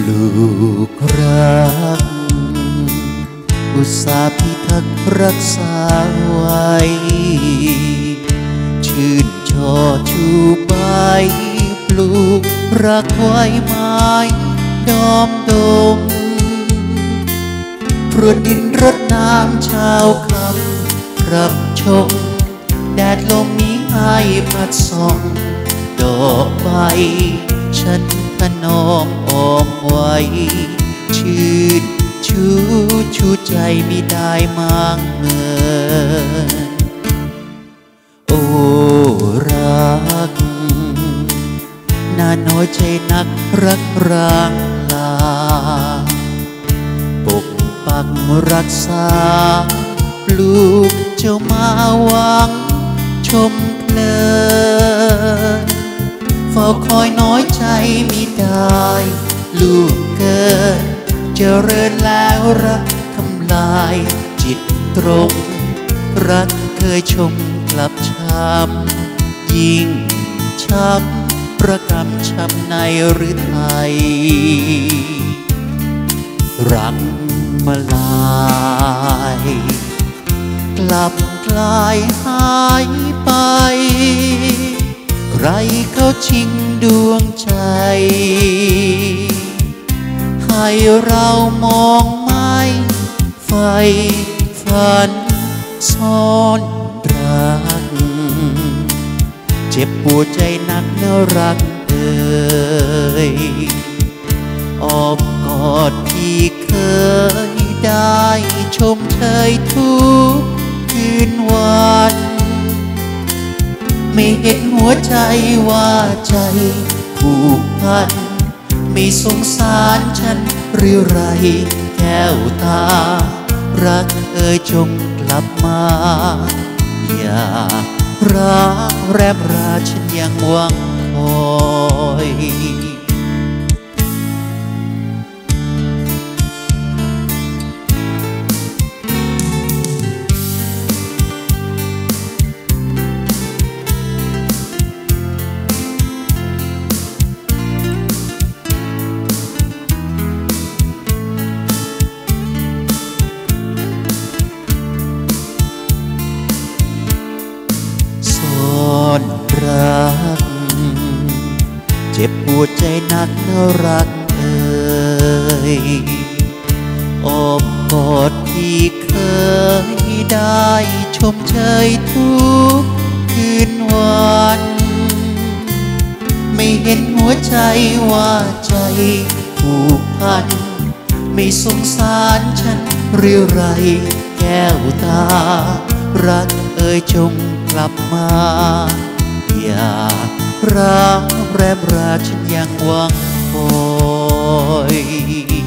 ลูกรักอุตส่าห์พิทักษ์รักษาไว้ชื่นชอชูใบปลูกรักไว้ไม้ดอมดงพรวนดินรดน้ำเช้าคำรับชมแดดลมนี้ให้พัดส่องดอกใบฉันถนอมอ้อมไว้ชื่นชูใจมิได้มางเมินโอ้รักน่าน้อยใจนักรักร้างลาปกปักรักษาปลูกเจ้ามาหวังชมเพลินเฝ้าคอยน้อยใจมิได้ลูกเกิดเจริญแล้วรักทำลายจิตตรงรักเคยชมกลับช้ำยิ่งช้ำประกำช้ำในหรือไทยรักมาลายกลับกลายหายไปใครเขาชิงดวงใจให้เรามองไม่ไฟฝันซ่อนรักเจ็บปวดใจนักเนื้อรักเอ่ยอ้อมกอดที่เคยได้ชมเชยทุกคืนวันไม่เห็นหัวใจว่าใจผูกพันไม่สงสารฉันหรือไรแก้วตารักเอ่ยจงกลับมาอย่ารักแรบราฉันยังหวังคอยรักเจ็บปวดใจนักเนื้อรักเอ่ยอ้อมกอดที่เคยได้ชมเชยทุกคืนวันไม่เห็นหัวใจว่าใจผูกพันไม่สงสารฉันหรือไรแก้วตารักเอ่ยจงกลับมาอย่ารักแรบราฉันยังหวังคอย